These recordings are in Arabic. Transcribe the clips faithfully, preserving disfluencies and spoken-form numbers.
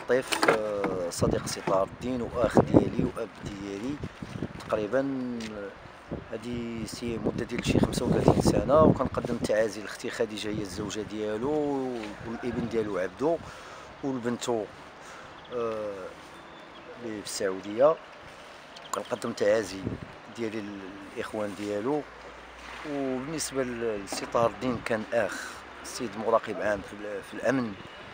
لطيف، آه، صديق ستار الدين واخ ديالي واب ديالي تقريبا. هذه سي مده ديال شي خمسة وثلاثين سنه، وكنقدم التعازي لاختي خديجه هي الزوجه ديالو، والابن ديالو عبدو، والبنتو آه، اللي في السعوديه. كنقدم تعازي ديالي للاخوان ديالو. وبالنسبه لستار الدين كان اخ، السيد مراقب عام في في الامن،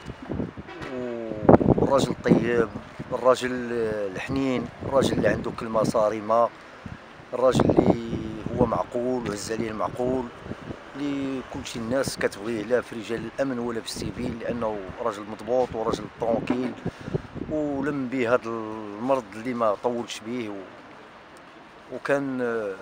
والراجل الطيب، الراجل الحنين، الراجل اللي عنده كلمه صارمه، الراجل اللي هو معقول وعز عليه المعقول، اللي كلشي الناس كتبغيه، لا في رجال الامن ولا في السيفيل، لانه راجل مضبوط وراجل طرونكيل، ولم به هذا المرض اللي ما طولش به. و... وكان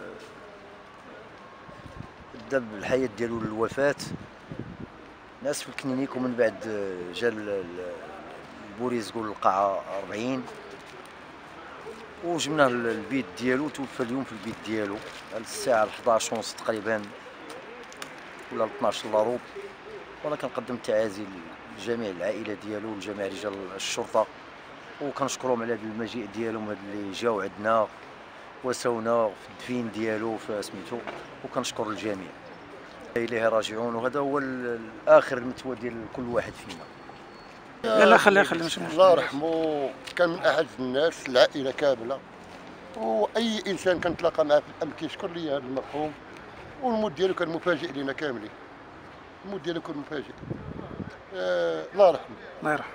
داب الحياه ديالو للوفاه، ناس في الكلينيك، ومن بعد جا البوليس قول القاعه أربعين، وجبناه للبيت ديالو. توفى اليوم في البيت ديالو على الساعه حداش ونص تقريبا، ولا اثناش الا روب. وانا كنقدم التعازي لجميع العائله ديالو ولجميع رجال الشرطه، وكنشكرهم على هذا المجيء ديالهم، هذا اللي جاو عندنا وسونا في الدفين ديالو في سميتو، وكنشكر الجميع. اليه راجعون، وهذا هو الاخر المتوى ديال كل واحد فينا. لا لا خليها خليها ماشي مشكل. الله يرحمه، كان من احد الناس، العائله كامله، واي انسان كنتلاقى معاه في الامن كيشكر لي هذا المرحوم. والموت ديالو كان مفاجئ لينا كاملين، الموت ديالو كان مفاجئ. آه الله يرحمه. الله يرحمه.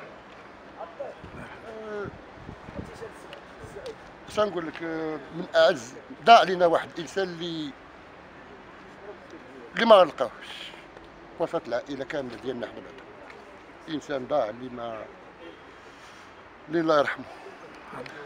آه نقول لك، آه من اعز ضاع لنا واحد الانسان اللي اللي ما نلقاوش وسط العائله كامله ديالنا حنا بعدا. انسان ضاع اللي ما اللي الله يرحمه.